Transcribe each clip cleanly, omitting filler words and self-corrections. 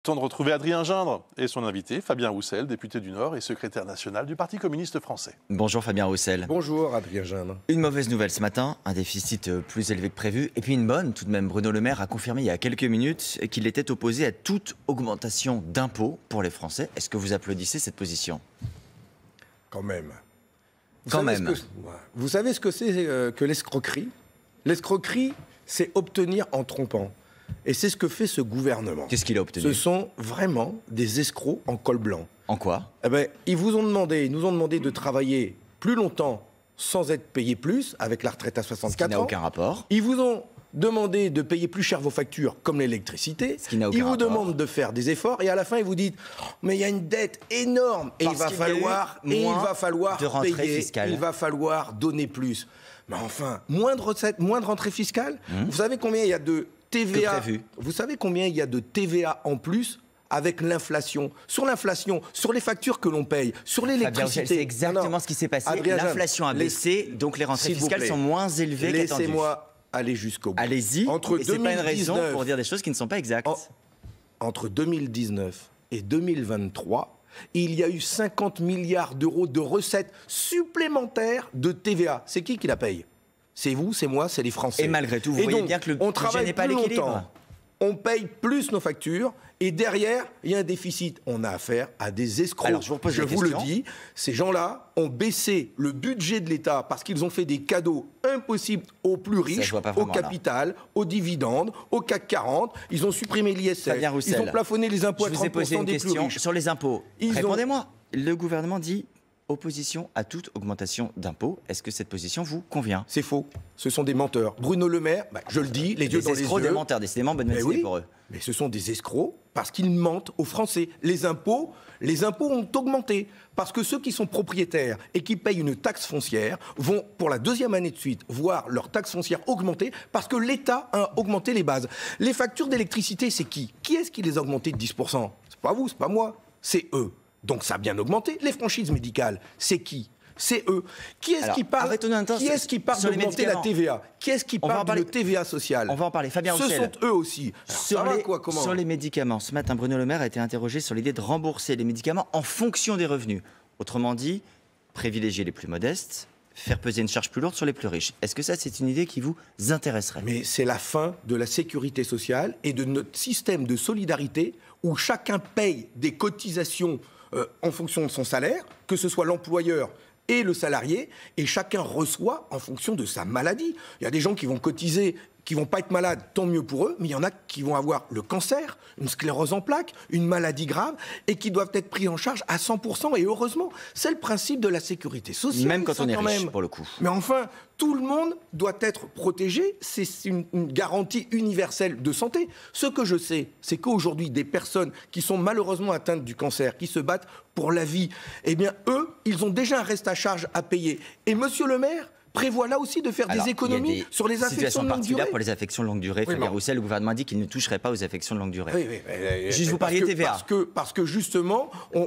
Temps de retrouver Adrien Gindre et son invité, Fabien Roussel, député du Nord et secrétaire national du Parti communiste français. Bonjour Fabien Roussel. Bonjour Adrien Gindre. Une mauvaise nouvelle ce matin, un déficit plus élevé que prévu. Et puis une bonne, tout de même, Bruno Le Maire a confirmé il y a quelques minutes qu'il était opposé à toute augmentation d'impôts pour les Français. Est-ce que vous applaudissez cette position? Quand même. Vous savez ce que c'est que l'escroquerie? L'escroquerie, c'est obtenir en trompant. Et c'est ce que fait ce gouvernement. Qu'est-ce qu'il a obtenu? Ce sont vraiment des escrocs en col blanc. En quoi? Ils nous ont demandé de travailler plus longtemps sans être payés plus, avec la retraite à 64 ans. Ce qui n'a aucun rapport. Ils vous ont demandé de payer plus cher vos factures, comme l'électricité. Ce qui n'a aucun Ils vous rapport. demandent de faire des efforts, et à la fin, ils vous disent « Mais il y a une dette énorme, et il va falloir de rentrée payer, fiscale. il va falloir donner plus. » Mais enfin, moins de recettes, moins de rentrée fiscale. Vous savez combien il y a de TVA? Vous savez combien il y a de TVA en plus avec l'inflation? Sur l'inflation, sur les factures que l'on paye, sur l'électricité. C'est exactement ce qui s'est passé. L'inflation a baissé, donc les rentrées fiscales sont moins élevées qu'attendues. Laissez-moi aller jusqu'au bout. Allez-y, et c'est pas une raison pour dire des choses qui ne sont pas exactes. Entre 2019 et 2023, il y a eu 50 milliards d'euros de recettes supplémentaires de TVA. C'est qui la paye? C'est vous, c'est moi, c'est les Français. Et malgré tout, vous voyez bien que le budget n'est pas à l'équilibre. On paye plus nos factures et derrière, il y a un déficit. On a affaire à des escrocs. Alors, je vous le dis, ces gens-là ont baissé le budget de l'État parce qu'ils ont fait des cadeaux impossibles aux plus riches, au capital, aux dividendes, au CAC 40. Ils ont supprimé l'ISF. Ils ont plafonné les impôts à 30% des plus riches. Je vous ai posé une question sur les impôts. Répondez-moi. Le gouvernement dit opposition à toute augmentation d'impôts. Est-ce que cette position vous convient? C'est faux. Ce sont des menteurs. Bruno Le Maire, je le dis, les yeux dans les yeux. Des escrocs, des menteurs, décidément, bonne matinée pour eux. Mais ce sont des escrocs parce qu'ils mentent aux Français. Les impôts ont augmenté parce que ceux qui sont propriétaires et qui payent une taxe foncière vont, pour la deuxième année de suite, voir leur taxe foncière augmenter parce que l'État a augmenté les bases. Les factures d'électricité, c'est qui? Qui est-ce qui les a augmentées de 10%? C'est pas vous, c'est pas moi, c'est eux. Donc ça a bien augmenté. Les franchises médicales, c'est qui? C'est eux. Qui est-ce qui parle d'augmenter la TVA? Qui est-ce qui parle de TVA sociale? On va en parler. Fabien Roussel. Ce sont eux aussi. Sur les médicaments, ce matin, Bruno Le Maire a été interrogé sur l'idée de rembourser les médicaments en fonction des revenus. Autrement dit, privilégier les plus modestes, faire peser une charge plus lourde sur les plus riches. Est-ce que ça, c'est une idée qui vous intéresserait? Mais c'est la fin de la sécurité sociale et de notre système de solidarité où chacun paye des cotisations en fonction de son salaire, que ce soit l'employeur et le salarié, et chacun reçoit en fonction de sa maladie. Il y a des gens qui vont cotiser, qui vont pas être malades, tant mieux pour eux, mais il y en a qui vont avoir le cancer, une sclérose en plaques, une maladie grave, et qui doivent être pris en charge à 100%, et heureusement, c'est le principe de la sécurité sociale. Même quand on est riche, pour le coup. Mais enfin, tout le monde doit être protégé, c'est une garantie universelle de santé. Ce que je sais, c'est qu'aujourd'hui, des personnes qui sont malheureusement atteintes du cancer, qui se battent pour la vie, eh bien, eux, ils ont déjà un reste à charge à payer. Et Monsieur le maire prévoit là aussi de faire des économies sur les affections de longue durée. Pour les affections de longue durée, Fabien Roussel, le gouvernement a dit qu'il ne toucherait pas aux affections de longue durée. Juste vous parliez TVA. Parce que justement,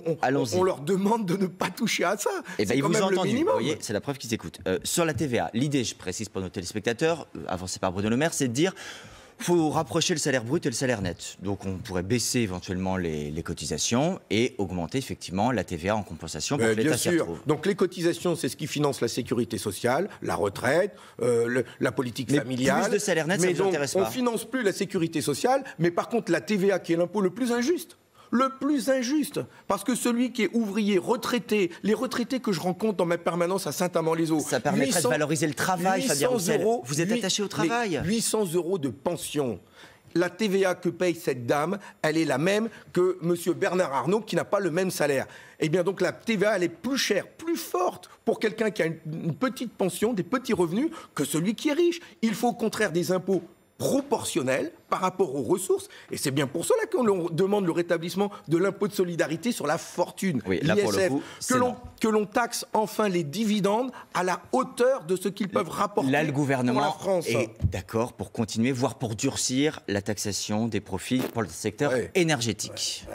on leur demande de ne pas toucher à ça. Et ils vous ont entendu. Vous voyez, c'est la preuve qu'ils écoutent. Sur la TVA, l'idée, je précise pour nos téléspectateurs, avancée par Bruno Le Maire, c'est de dire faut rapprocher le salaire brut et le salaire net. Donc on pourrait baisser éventuellement les cotisations et augmenter effectivement la TVA en compensation pour que l'État s'y retrouve. Donc les cotisations, c'est ce qui finance la sécurité sociale, la retraite, la politique familiale. Plus de salaire net, ça ne vous intéresse pas. On ne finance plus la sécurité sociale, mais par contre la TVA qui est l'impôt le plus injuste. Le plus injuste, parce que celui qui est ouvrier, retraité, les retraités que je rencontre dans ma permanence à Saint-Amand-les-Eaux... Ça permettrait de valoriser le travail, Fabien Roussel. Vous êtes attaché au travail. 800 € de pension. La TVA que paye cette dame, elle est la même que M. Bernard Arnault, qui n'a pas le même salaire. Eh bien donc la TVA, elle est plus chère, plus forte pour quelqu'un qui a une petite pension, des petits revenus, que celui qui est riche. Il faut au contraire des impôts proportionnel par rapport aux ressources. Et c'est bien pour cela qu'on demande le rétablissement de l'impôt de solidarité sur la fortune, l'ISF, que l'on taxe enfin les dividendes à la hauteur de ce qu'ils peuvent rapporter là, le gouvernement pour la France. est d'accord pour continuer, voire pour durcir la taxation des profits pour le secteur énergétique.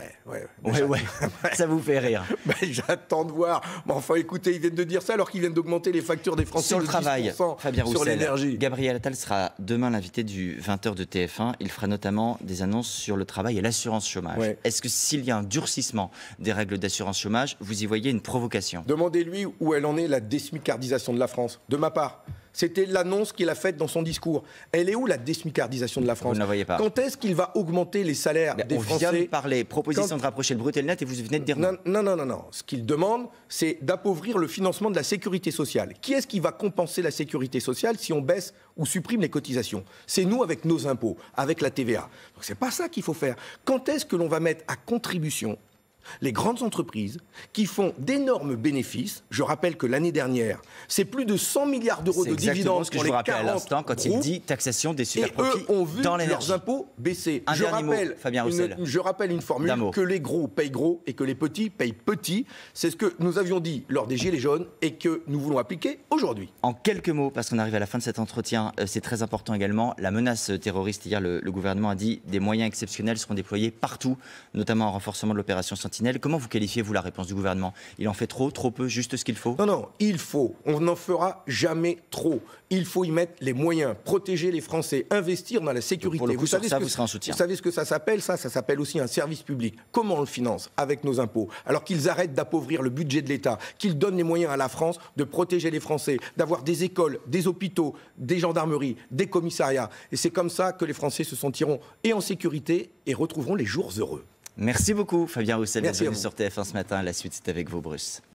Ça vous fait rire. J'attends de voir. Mais enfin, écoutez, ils viennent de dire ça alors qu'ils viennent d'augmenter les factures des Français sur le travail, Fabien Roussel, sur l'énergie. Gabriel Attal sera demain l'invité du du 20h de TF1, il fera notamment des annonces sur le travail et l'assurance chômage. Ouais. Est-ce que s'il y a un durcissement des règles d'assurance chômage, vous y voyez une provocation? Demandez-lui où elle en est, la désmicardisation de la France. De ma part, c'était l'annonce qu'il a faite dans son discours. Elle est où la désmicardisation de la France? Vous ne la voyez pas. Quand est-ce qu'il va augmenter les salaires des Français? On vient de parler, proposition de rapprocher le brut et le net, et vous venez de dire non. Non. Ce qu'il demande, c'est d'appauvrir le financement de la sécurité sociale. Qui est-ce qui va compenser la sécurité sociale si on baisse ou supprime les cotisations? C'est nous avec nos impôts, avec la TVA. Donc c'est pas ça qu'il faut faire. Quand est-ce que l'on va mettre à contribution les grandes entreprises qui font d'énormes bénéfices? Je rappelle que l'année dernière, c'est plus de 100 milliards d'euros de dividendes ce que je vous rappelle à l'instant quand il dit taxation des superprofits eux ont vu dans leurs impôts baisser. Fabien Roussel. Je rappelle une formule, que les gros payent gros et que les petits payent petits. C'est ce que nous avions dit lors des Gilets jaunes et que nous voulons appliquer aujourd'hui. En quelques mots, parce qu'on arrive à la fin de cet entretien, c'est très important également, la menace terroriste. Hier, le gouvernement a dit des moyens exceptionnels seront déployés partout, notamment en renforcement de l'opération Sentinelle. Comment vous qualifiez-vous la réponse du gouvernement? Il en fait trop peu, juste ce qu'il faut? Non, il faut. On n'en fera jamais trop. Il faut y mettre les moyens, protéger les Français, investir dans la sécurité. Pour le coup, vous serez en soutien. Vous savez ce que ça s'appelle? Ça s'appelle aussi un service public. Comment on le finance? Avec nos impôts. Alors qu'ils arrêtent d'appauvrir le budget de l'État, qu'ils donnent les moyens à la France de protéger les Français, d'avoir des écoles, des hôpitaux, des gendarmeries, des commissariats. Et c'est comme ça que les Français se sentiront et en sécurité et retrouveront les jours heureux. Merci beaucoup, Fabien Roussel, d'être venu vous. sur TF1 ce matin. La suite, c'est avec vous, Bruce.